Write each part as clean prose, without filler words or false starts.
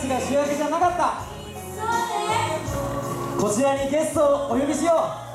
が主役じゃなかった。 そうね。 こちらにゲストをお呼びしよう。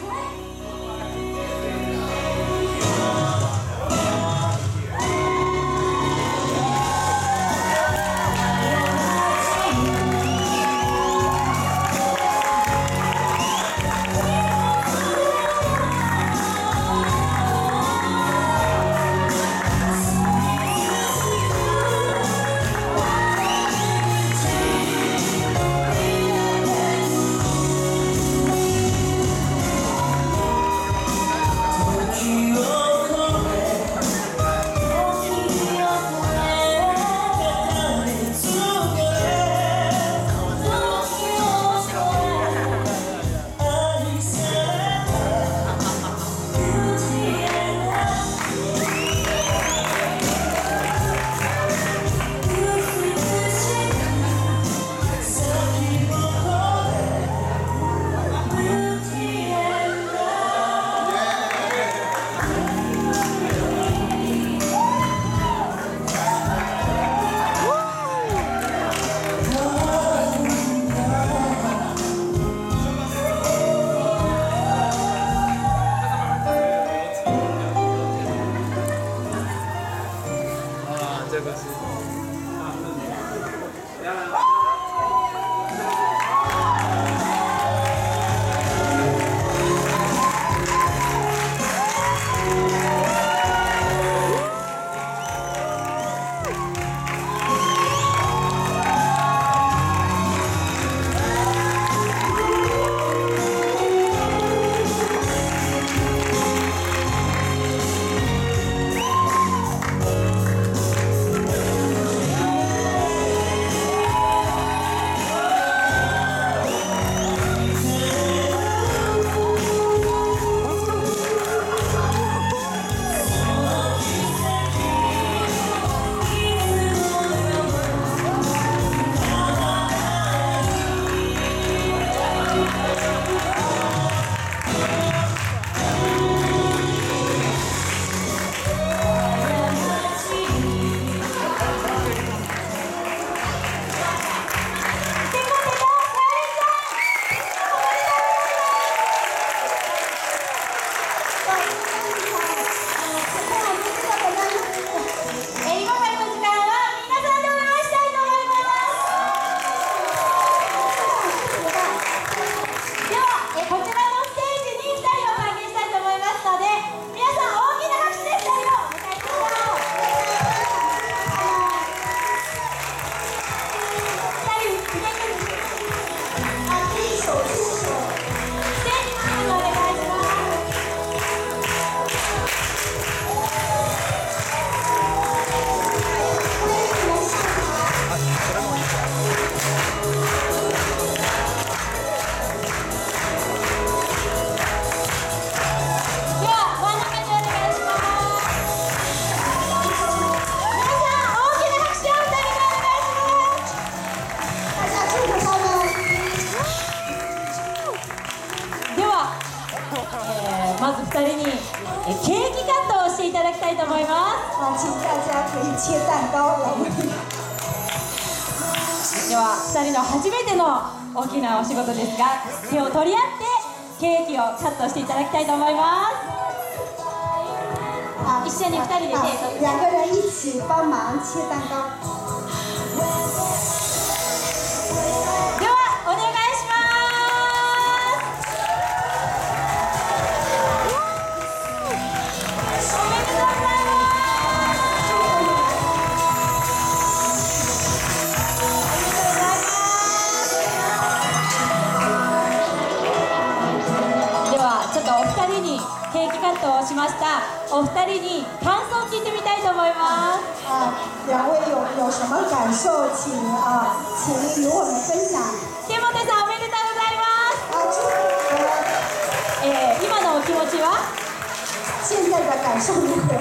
まず2人にケーキカットをしていただきたいと思います。 請大家可以切蛋糕。 では2人の初めての大きなお仕事ですが、手を取り合ってケーキをカットしていただきたいと思います。一緒に2人で手を取って两个人一起帮忙切蛋糕。 ではお願いします。おめでとうございます。ではちょっとお二人にケーキカットをしました。お二人に感想を聞いてみたいと思います。 两位有什么感受，请与我们分享。 ケモテさんおめでとうございます。今のお気持ちは？ 现在的感受如何？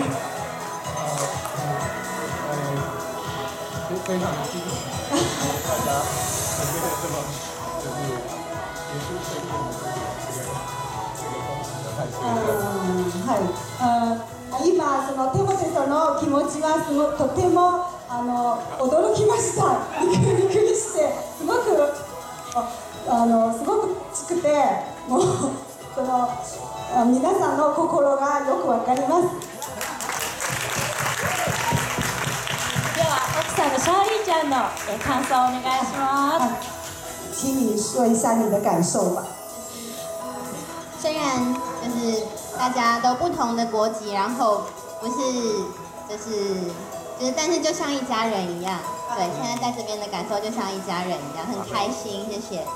非常的惊喜，大家准备的这么就是结束盛宴的这个方式的太今その手元さんの気持ちはとても驚きました。びっくりした。 わかります。 では奥さんのシャーリーちゃんの感想をお願いします。 请你说一下你的感受吧。 虽然就是大家都不同的国籍，然后不是但是就像一家人一样。对，现在在这边的感受就像一家人一样，很开心，谢谢。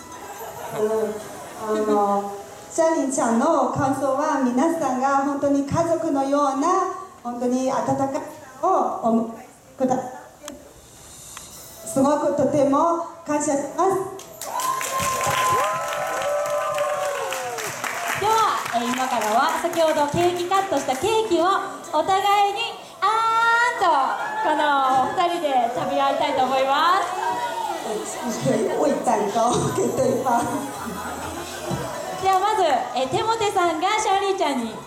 シャーリーちゃんの感想は、皆さんが本当に家族のような本当に温かいをお迎えください。すごくとても感謝します。 では、今からは先ほどケーキカットしたケーキをお互いにとこのお二人で食べ合いたいと思います。 可以喂蛋糕给对方。 ではまず、テモテさんがシャーリーちゃんに、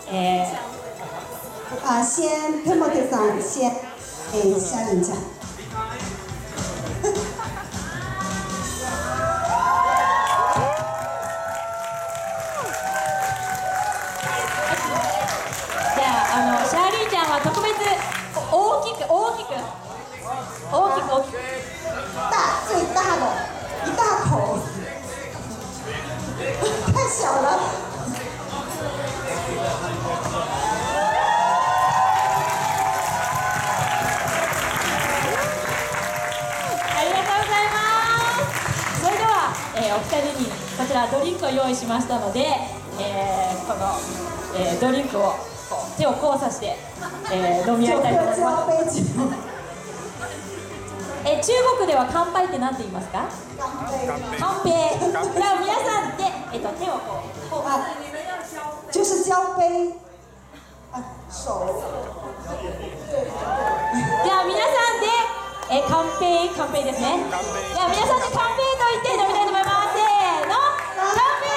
先テモテさん先给シャーリーちゃん。 じゃあ、シャーリーちゃんは特別大きく最大的一大口，太小了。 ありがとうございます。それでは、お二人にこちらドリンクを用意しましたので、この、ドリンクをこう手を交差して、飲み合いたいと思います。中国では乾杯って何て言いますか？乾杯。じゃあ皆さんで、手をこう就是交杯，手。 じゃあ皆さんで、乾杯ですね。じゃあ皆さんで乾杯と言って飲みたいと思います。せーの、乾杯。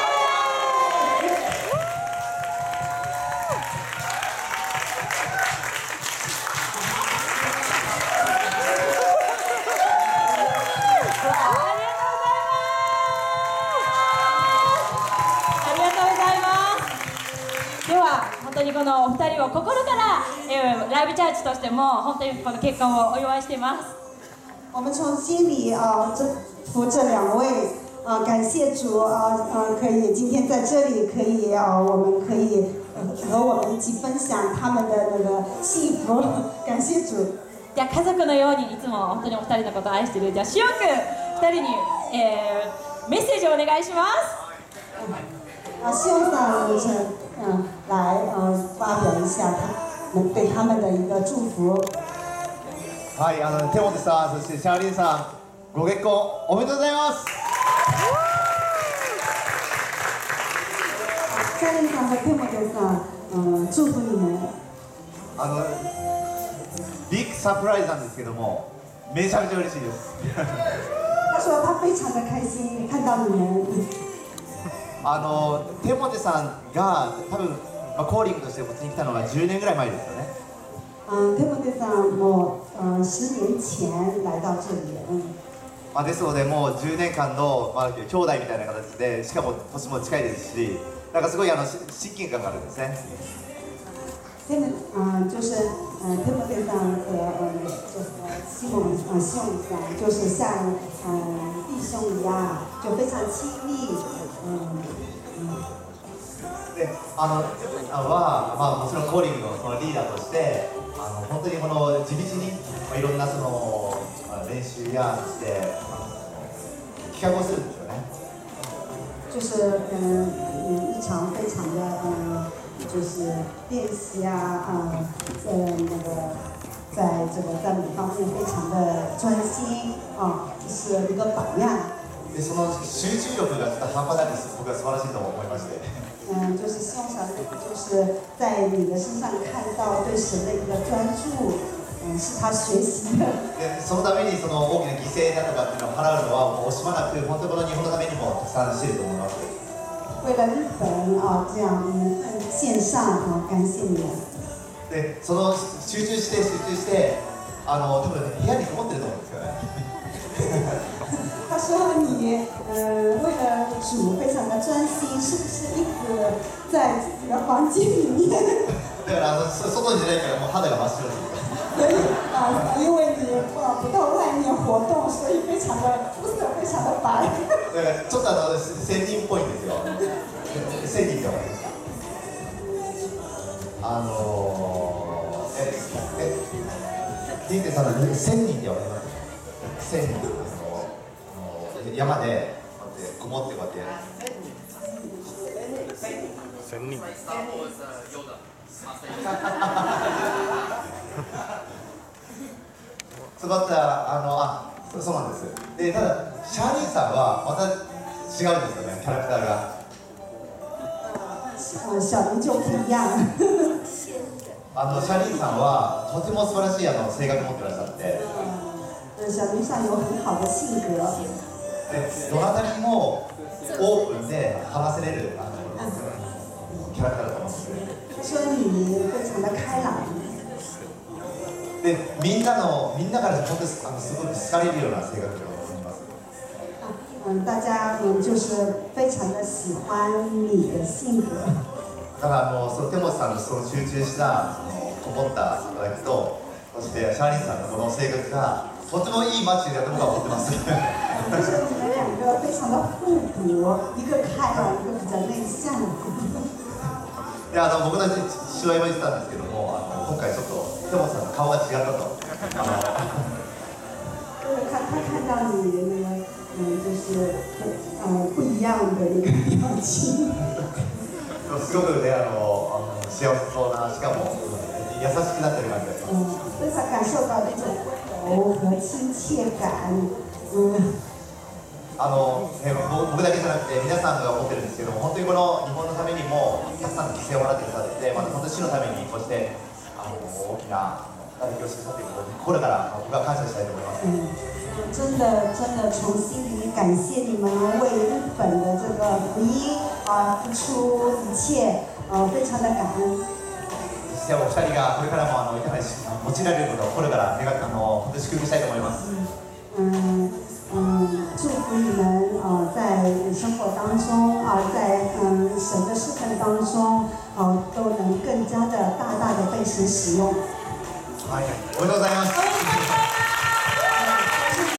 本当にこのお二人を心から、ライブチャーチとしても本当にこの結婚をお祝いしています。 我们从心里祝福这两位感谢主可以今天在这里可以我们可以和我们一起分享他们的那个幸福，感谢主。 じゃあ家族のようにいつも本当にお二人のことを愛しているじゃあしおく二人に、メッセージをお願いします。 希望上来发表一下他们对他们的一个祝福。 はい、テモテさん、そしてシャーリーさん、ご結婚おめでとうございます。 シャーリーさん和テモテさん、祝福你们。 ビッグサプライズなんですけども、めちゃめちゃ嬉しいです。 他说他非常的开心看到你们。 テモテさんが多分、コーリングとしてこっちに来たのが10年ぐらい前ですよね。 テモテさんも10年前来到这里。 ですのでもう10年間の、兄弟みたいな形で、しかも年も近いですし、なんかすごい親近感があるんですね。 就是テモテさん和西蒙さん就是像弟兄一样，就非常亲密。 で、もちろんコーリングのそのリーダーとして、本当にこの地道にいろんなその練習やそして企画をするんですよね。 就是日常非常的就是练习在这个赞美方面非常的专心是一个榜样。 でその集中力がちょっと半端なく僕は素晴らしいと思いまして。 就是希望小姐就是在你的身上看到对神的一个专注，是他学习的。 でそのためにその大きな犠牲だとかっていうのを払うのはもう惜しまなくて、本当にこの日本のためにもたくさんしていると思います。 为了日本这样线上感谢你们。 でその集中して多分部屋にこもってると思うんですよね。 他说你为了主非常的专心，是不是一直在自己的房间里面？ だから外に出ないからもう肌が真っ白です。 所以因为你不到外面活動，所以非常的肤色非常的白。 だからちょっと仙人っぽいんですよ。仙人ってわかりますか？リンテさんの仙人ってわかります？仙人山でこもってこうやってやる。 仙人。 そうなんです。で、ただシャーリーさんはまた違うんですよね、キャラクターが。 小林就不一样。 シャーリーさんはとても素晴らしい性格を持ってらっしゃって。 小林さん有很好的性格。 で、どなたにもオープンで話せれるキャラクターだと思うんですね。 说你非常的开朗。 で、みんなから本当にすごく好かれるような性格だと思います。 大家就是非常的喜欢你的性格。 だからその手持さんのその集中したこもった働きと、そしてシャーリーさんのこの性格がとてもいいマッチだと僕は思ってます。 就是你们两个非常的互补，一个开朗，一个比较内向。 で、僕たち父親も言ってたんですけども、今回ちょっと手持さんの顔が違ったと。 他看到你就是不一样的一个表情。 すごくね幸せそうな、しかも優しくなってる感じがします。 非常感受到这种温柔和亲切感。 僕だけじゃなくて皆さんが思ってるんですけども、本当にこの日本のためにもたくさんの犠牲を払ってくださって、また本当に主のためにこうして大きな働きをしてくださっていることに心から僕は感謝したいと思います。 真的从心里感谢你们为日本的这个福音付出一切，非常的感恩。 そしてお二人がこれからもいかが用いられることを心から本当に祝福したいと思います。 祝福你们在生活当中在神的侍奉当中都能更加的大大的被神使用。 はい、おめでとうございます。 おめでとうございます。